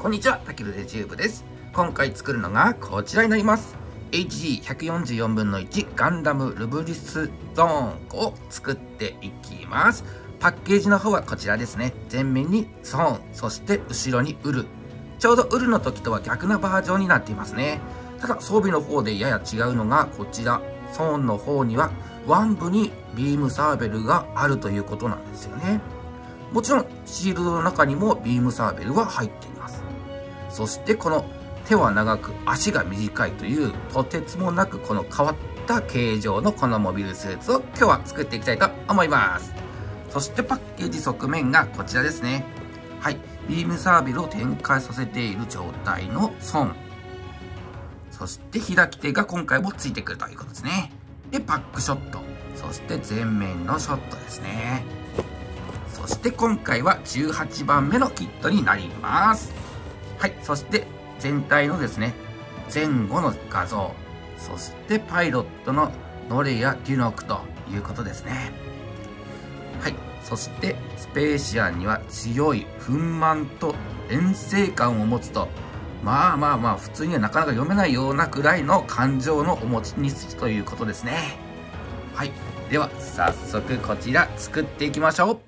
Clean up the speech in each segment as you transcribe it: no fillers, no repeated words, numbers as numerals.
こんにちは、たけるでチューブです。今回作るのがこちらになります。HG144 分の1ガンダムルブリスゾーンを作っていきます。パッケージの方はこちらですね。前面にソーン、そして後ろにウル。ちょうどウルの時とは逆なバージョンになっていますね。ただ装備の方でやや違うのがこちら。ソーンの方には腕部にビームサーベルがあるということなんですよね。もちろんシールドの中にもビームサーベルは入っています。そしてこの手は長く足が短いというとてつもなくこの変わった形状のこのモビルスーツを今日は作っていきたいと思います。そしてパッケージ側面がこちらですね。はい。ビームサーベルを展開させている状態のソン。そして開き手が今回もついてくるということですね。で、パックショット。そして前面のショットですね。そして今回は18番目のキットになります。はい。そして全体のですね、前後の画像。そしてパイロットのノレやデュノクということですね。はい。そしてスペーシアンには強い憤懣と遠征感を持つと、まあ普通にはなかなか読めないようなくらいの感情のお持ち主ということですね。はい。では早速こちら作っていきましょう。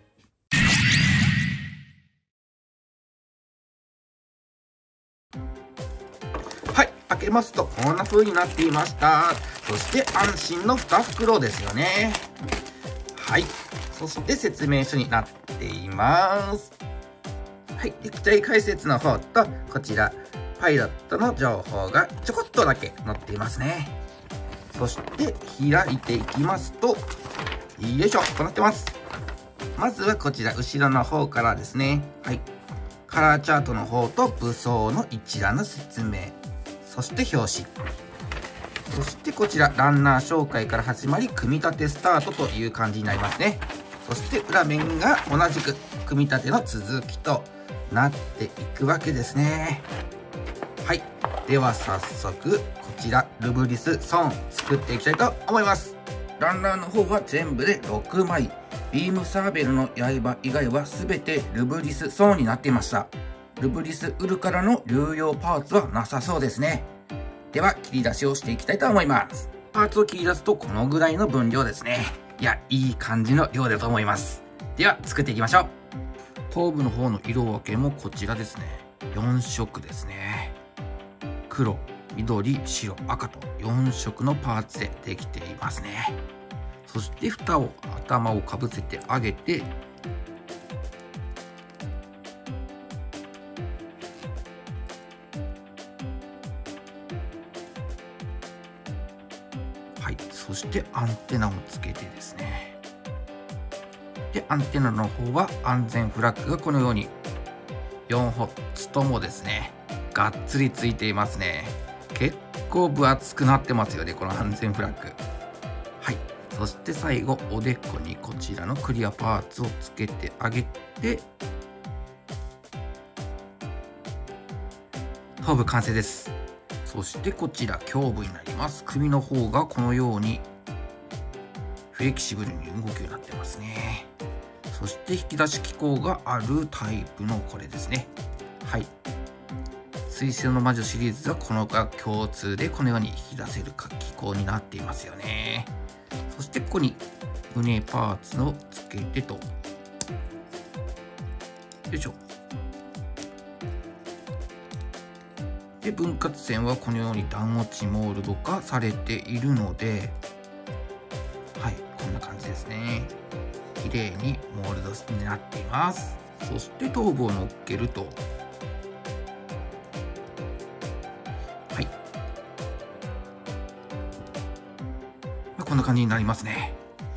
はい。開けますとこんな風になっていました。そして安心の2袋ですよね。はい。そして説明書になっています。はい。で、機体解説の方と、こちら、パイロットの情報がちょこっとだけ載っていますね。そして、開いていきますと、よいしょ、こうなってます。まずはこちら、後ろの方からですね。はい。カラーチャートの方と武装の一覧の説明。そして表紙。そしてこちら、ランナー紹介から始まり、組み立てスタートという感じになりますね。そして裏面が同じく組み立ての続きとなっていくわけですね。はい。では早速、こちら、ルブリスソーン作っていきたいと思います。ランナーの方は全部で6枚。ビームサーベルの刃以外は全てルブリスソーンになっていました。ルブリスウルからの流用パーツはなさそうですね。では、切り出しをしていきたいと思います。パーツを切り出すとこのぐらいの分量ですね。いや、いい感じの量だと思います。では、作っていきましょう。頭部の方の色分けもこちらですね。4色ですね。黒、緑、白、赤と4色のパーツでできていますね。そして頭をかぶせてあげて、はい、そしてアンテナをつけてですね。で、アンテナの方は安全フラッグがこのように4つともですね、がっつりついていますね。結構分厚くなってますよね、この安全フラッグ。はい。そして最後、おでこにこちらのクリアパーツをつけてあげて、頭部完成です。そしてこちら胸部になります。首の方がこのようにフレキシブルに動くようになってますね。そして引き出し機構があるタイプのこれですね。はい。水星の魔女シリーズはこのが共通でこのように引き出せる機構になっていますよね。そしてここに胸パーツをつけてと。よいしょ。で、分割線はこのように断落ちモールド化されているので、はい、こんな感じですね。綺麗にモールドになっています。そして頭部を乗っけると、はい、こんな感じになりますね。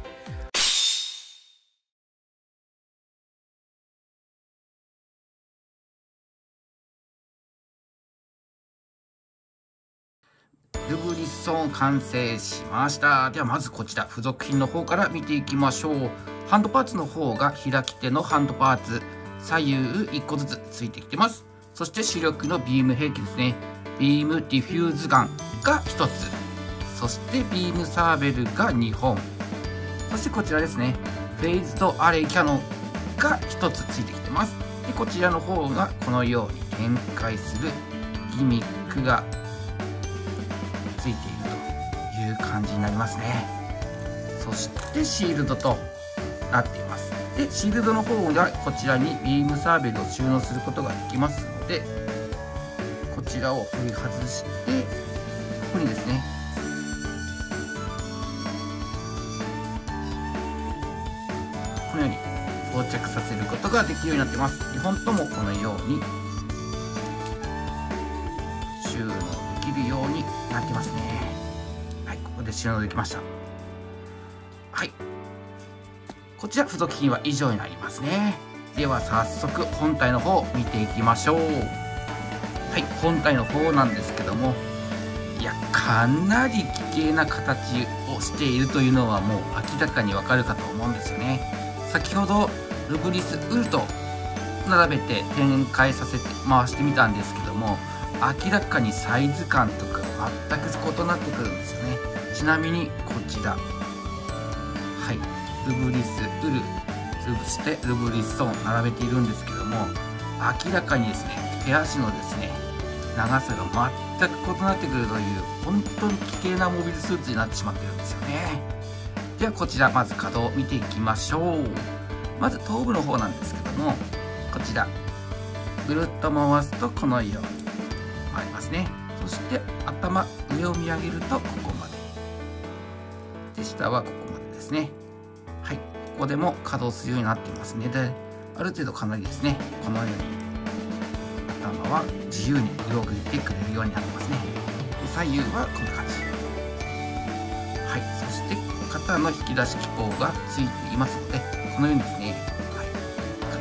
ルブリスソーン完成しました。ではまずこちら付属品の方から見ていきましょう。ハンドパーツの方が開き手のハンドパーツ、左右1個ずつついてきてます。そして主力のビーム兵器ですね。ビームディフューズガンが1つ。そしてビームサーベルが2本。そしてこちらですね。フェイズドアレイキャノンが1つついてきてます。で、こちらの方がこのように展開するギミックがついているという感じになりますね。そしてシールドとなっています。でシールドの方がこちらにビームサーベルを収納することができますので、こちらを取り外して、ここにですねこのように装着させることができるようになっています。2本ともこのように収納できるようになってますね。はい、ここで収納できました。はい、こちら付属品は以上になりますね。では早速本体の方を見ていきましょう。はい、本体の方なんですけども、いやかなり奇形な形をしているというのはもう明らかにわかるかと思うんですよね。先ほどルブリスウルと並べて展開させて回してみたんですけども、明らかにサイズ感とか全く異なってくるんですよね。ちなみにこちら、はい、ルブリスウルそしてルブリスと並べているんですけども、明らかにですね手足のですね長さが全く異なってくるという本当に奇形なモビルスーツになってしまっているんですよね。ではこちらまず稼働を見ていきましょう。まず頭部の方なんですけども、こちらぐるっと回すとこのように回りますね。そして頭上を見上げるとここまでで、下はここまでですね。はい、ここでも稼働するようになっていますね。である程度かなりですねこのように頭は自由に動いてくれるようになってますね。で左右はこんな感じ。はい、そして肩の引き出し機構がついていますので、このようにですね、はい、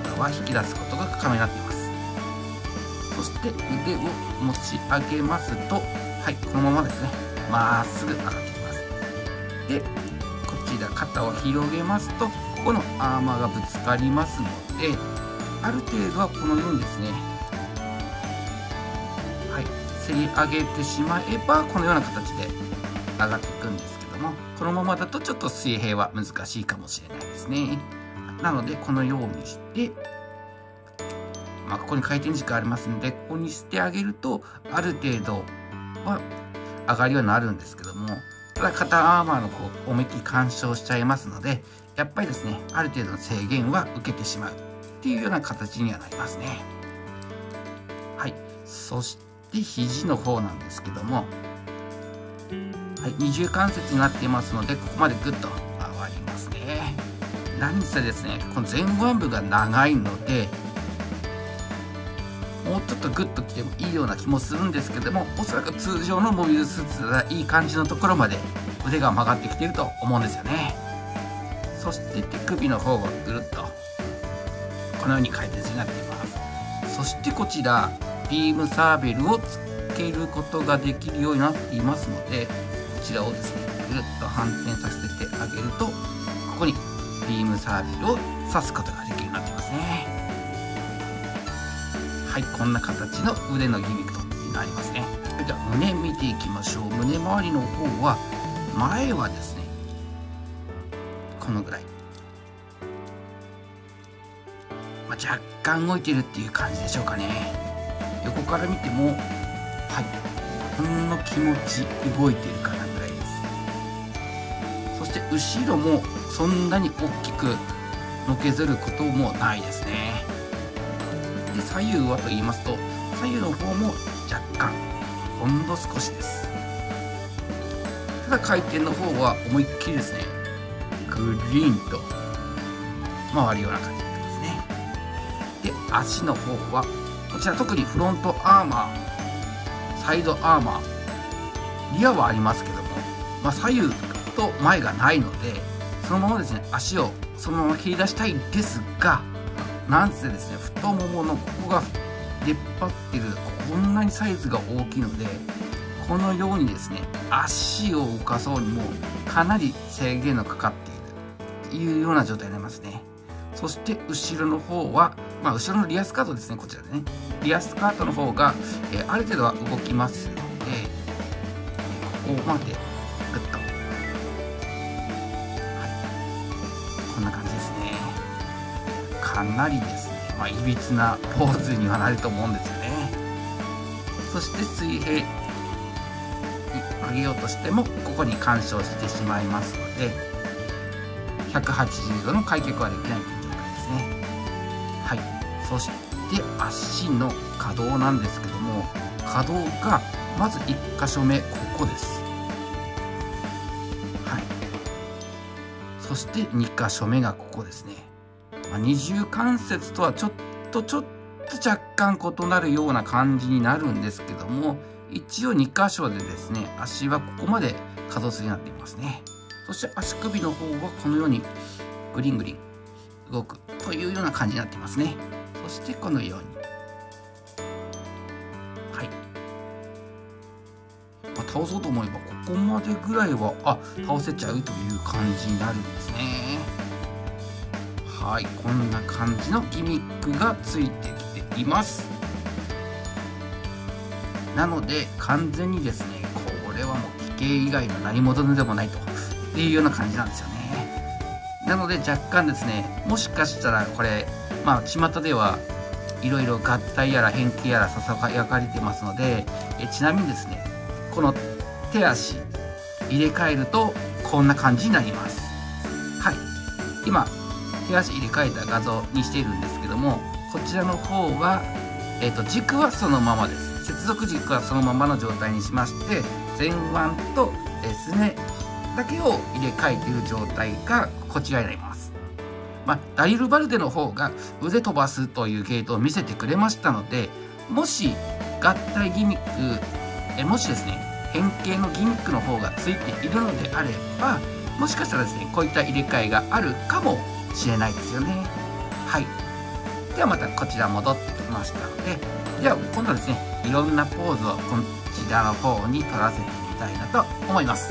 肩は引き出すことが可能になっています。そして腕を持ち上げますと、はい、このままですねまっすぐ上がってきます。でこちら肩を広げますと、ここのアーマーがぶつかりますので、ある程度はこのようにですね、はい、せり上げてしまえばこのような形で上がっていくんですけども、このままだとちょっと水平は難しいかもしれないですね。なのでこのようにして、ここに回転軸ありますので、ここにしてあげるとある程度は上がるようになるんですけども、ただ肩アーマーの思いっきり干渉しちゃいますので、やっぱりですねある程度の制限は受けてしまうっていうような形にはなりますね。はい、そして肘の方なんですけども、はい、二重関節になっていますので、ここまでグッと上がりますね。何せですねこの前腕部が長いので、もうちょっとグッときてもいいような気もするんですけども、おそらく通常のモビルスーツがいい感じのところまで腕が曲がってきていると思うんですよね。そして手首の方がぐるっとこのように回転になっています。そしてこちらビームサーベルをつけることができるようになっていますので、こちらをですねぐるっと反転させてあげると、ここにビームサーベルを刺すことができるようになっていますね。はい、こんな形の腕のギミックとなりますね。では胸見ていきましょう。胸周りの方は前はですねこのぐらい、若干動いてるっていう感じでしょうかね。横から見ても、はい、ほんの気持ち動いてるかなぐらいです。そして後ろもそんなに大きくのけぞることもないですね。で左右はと言いますと、左右の方も若干ほんの少しです。ただ回転の方は思いっきりですねグリーンと回るような感じになってますね。で足の方はこちら特にフロントアーマー、サイドアーマー、リアはありますけども、左右と前がないので、そのままですね足をそのまま切り出したいんですが、なんせですね太もものここが出っ張ってる、こんなにサイズが大きいので、このようにですね足を動かそうにもかなり制限のかかっているというような状態になりますね。そして後ろの方は、後ろのリアスカートですね。こちらでねリアスカートの方が、ある程度は動きますので、ここまでグッと、こんな感じですね。かなりですねいびつなポーズにはなると思うんですよね。 そして水平に上げようとしてもここに干渉してしまいますので、180度の開脚はできないという状態ですね。はい、そして足の可動なんですけども、可動がまず1箇所目ここです。はい、そして2箇所目がここですね。二重関節とはちょっと若干異なるような感じになるんですけども、一応2箇所でですね、足はここまで可動するようになっていますね。そして足首の方はこのようにグリングリン動くというような感じになっていますね。そしてこのように、はい、倒そうと思えばここまでぐらいは倒せちゃうという感じになるんですね。はい、こんな感じのギミックがついてきています。なので完全にですね、これはもう奇形以外の何者でもないというような感じなんですよね。なので若干ですね、もしかしたらこれ巷ではいろいろ合体やら変形やらささやかれてますので、ちなみにですね、この手足入れ替えるとこんな感じになります。はい、今手足入れ替えた画像にしているんですけども、こちらの方は、軸はそのままです。接続軸はそのままの状態にしまして、前腕とすねだけを入れ替えている状態がこちらになります。ダイルバルデの方が腕飛ばすという系統を見せてくれましたので、もし合体ギミックもしですね変形のギミックの方がついているのであれば、もしかしたらですねこういった入れ替えがあるかもしれないですよね。はい、ではまたこちら戻ってきましたので、では今度はですねいろんなポーズをこちらの方に取らせてみたいなと思います。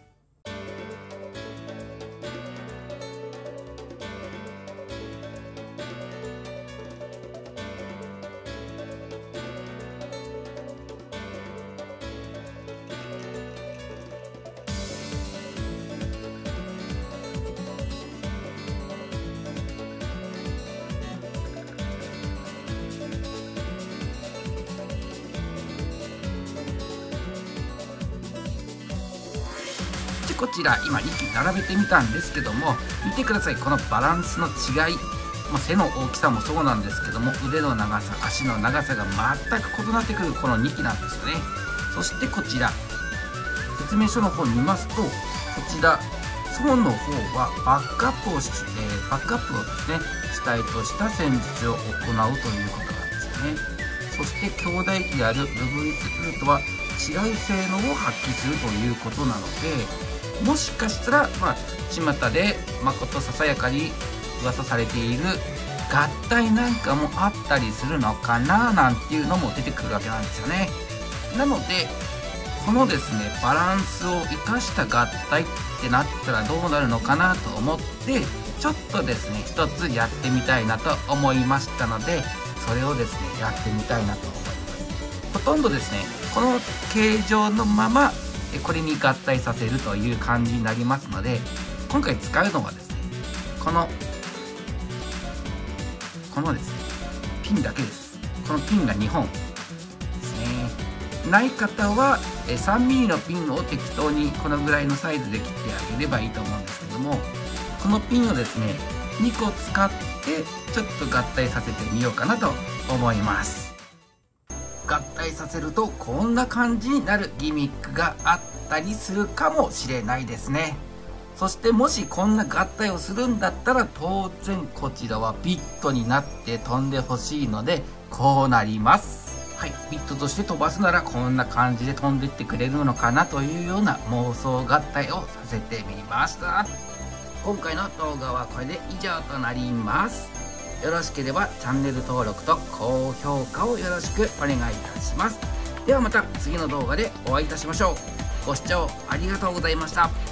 こちら今2機並べてみたんですけども、見てください、このバランスの違い、背の大きさもそうなんですけども、腕の長さ、足の長さが全く異なってくるこの2機なんですよね。そしてこちら説明書の方に見ますと、こちらソーンの方はバックアップをですね主体とした戦術を行うということなんですよね。そして兄弟機であるルブリスルートは違う性能を発揮するということなので、もしかしたら巷でまことささやかに噂されている合体なんかもあったりするのかななんていうのも出てくるわけなんですよね。なのでこのですねバランスを生かした合体ってなったらどうなるのかなと思って、ちょっとですね一つやってみたいなと思いましたので、それをですねやってみたいなと思います。ほとんどですねこの形状のままこれに合体させるという感じになりますので、今回使うのはですねこのですねピンだけです。このピンが2本ですね。ない方は3mm のピンを適当にこのぐらいのサイズで切ってあげればいいと思うんですけども、このピンをですね2個使ってちょっと合体させてみようかなと思います。合体させるとこんな感じになるギミックがあったりするかもしれないですね。そしてもしこんな合体をするんだったら当然こちらはビットになって飛んでほしいのでこうなります。はい、ビットとして飛ばすならこんな感じで飛んでいってくれるのかなというような妄想合体をさせてみました。今回の動画はこれで以上となります。よろしければチャンネル登録と高評価をよろしくお願いいたします。ではまた次の動画でお会いいたしましょう。ご視聴ありがとうございました。